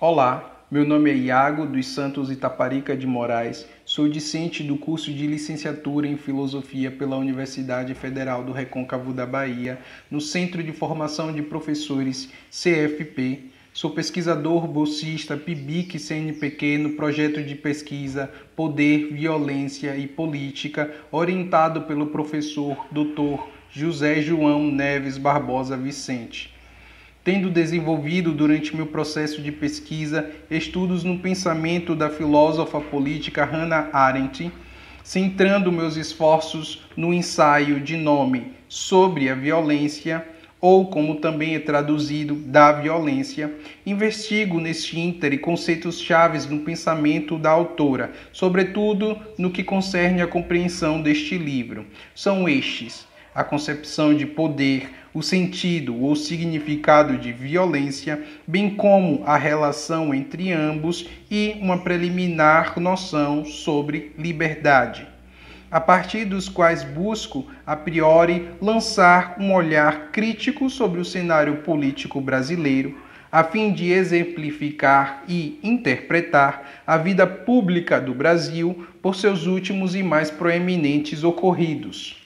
Olá, meu nome é Iago dos Santos Itaparica de Moraes, sou discente do curso de licenciatura em Filosofia pela Universidade Federal do Recôncavo da Bahia, no Centro de Formação de Professores CFP. Sou pesquisador bolsista PIBIC-CNPq no projeto de pesquisa Poder, Violência e Política, orientado pelo professor Dr. José João Neves Barbosa Vicente. Tendo desenvolvido durante meu processo de pesquisa estudos no pensamento da filósofa política Hannah Arendt, centrando meus esforços no ensaio de nome Sobre a Violência, ou como também é traduzido, da violência, investigo neste íntere conceitos chaves no pensamento da autora, sobretudo no que concerne à compreensão deste livro. São estes: a concepção de poder, o sentido ou significado de violência, bem como a relação entre ambos e uma preliminar noção sobre liberdade, a partir dos quais busco, a priori, lançar um olhar crítico sobre o cenário político brasileiro, a fim de exemplificar e interpretar a vida pública do Brasil por seus últimos e mais proeminentes ocorridos.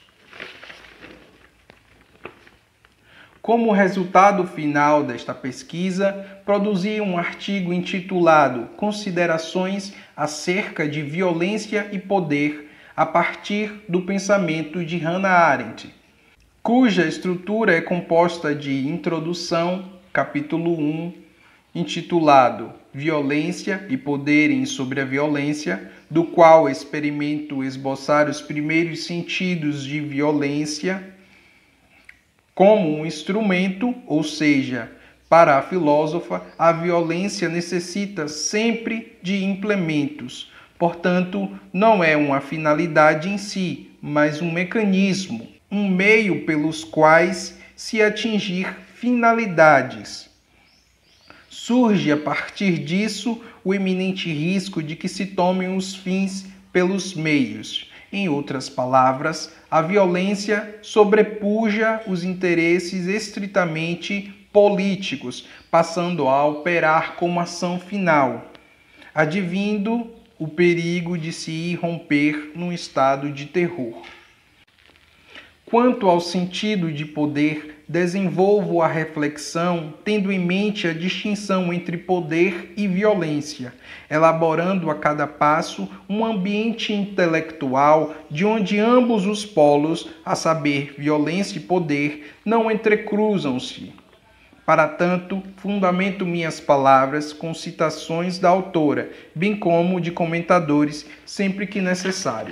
Como resultado final desta pesquisa, produzi um artigo intitulado Considerações acerca de Violência e Poder a partir do pensamento de Hannah Arendt, cuja estrutura é composta de introdução, capítulo 1, intitulado Violência e Poderem sobre a Violência, do qual experimento esboçar os primeiros sentidos de violência como um instrumento, ou seja, para a filósofa, a violência necessita sempre de implementos. Portanto, não é uma finalidade em si, mas um mecanismo, um meio pelos quais se atingir finalidades. Surge a partir disso o eminente risco de que se tomem os fins pelos meios. Em outras palavras, a violência sobrepuja os interesses estritamente políticos, passando a operar como ação final, advindo o perigo de se irromper num estado de terror. Quanto ao sentido de poder, desenvolvo a reflexão tendo em mente a distinção entre poder e violência, elaborando a cada passo um ambiente intelectual de onde ambos os polos, a saber, violência e poder, não entrecruzam-se. Para tanto, fundamento minhas palavras com citações da autora, bem como de comentadores, sempre que necessário.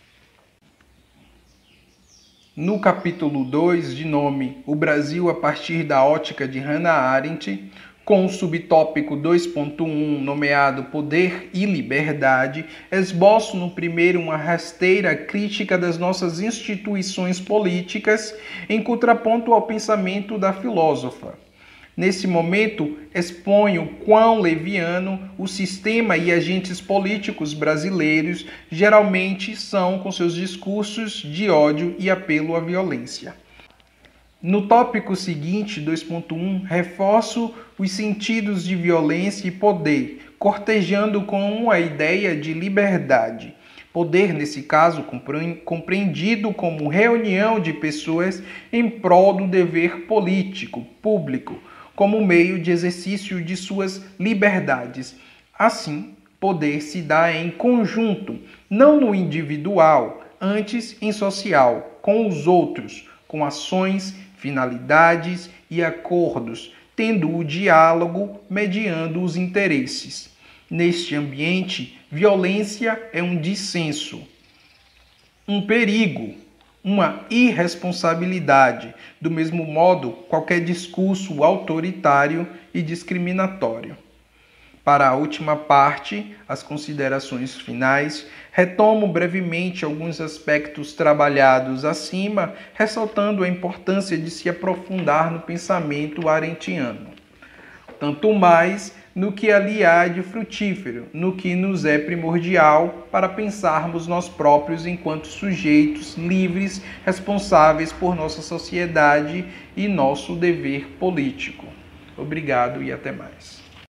No capítulo 2, de nome O Brasil a partir da ótica de Hannah Arendt, com o subtópico 2.1, nomeado Poder e Liberdade, esboço no primeiro uma rasteira crítica das nossas instituições políticas, em contraponto ao pensamento da filósofa. Nesse momento, exponho quão leviano o sistema e agentes políticos brasileiros geralmente são com seus discursos de ódio e apelo à violência. No tópico seguinte, 2.1, reforço os sentidos de violência e poder, cortejando com a ideia de liberdade. Poder, nesse caso, compreendido como reunião de pessoas em prol do dever político, público, como meio de exercício de suas liberdades. Assim, poder se dá em conjunto, não no individual, antes em social, com os outros, com ações, finalidades e acordos, tendo o diálogo mediando os interesses. Neste ambiente, violência é um dissenso, um perigo, uma irresponsabilidade, do mesmo modo qualquer discurso autoritário e discriminatório. Para a última parte, as considerações finais, retomo brevemente alguns aspectos trabalhados acima, ressaltando a importância de se aprofundar no pensamento arendtiano. Tanto mais no que ali há de frutífero, no que nos é primordial para pensarmos nós próprios enquanto sujeitos livres, responsáveis por nossa sociedade e nosso dever político. Obrigado e até mais.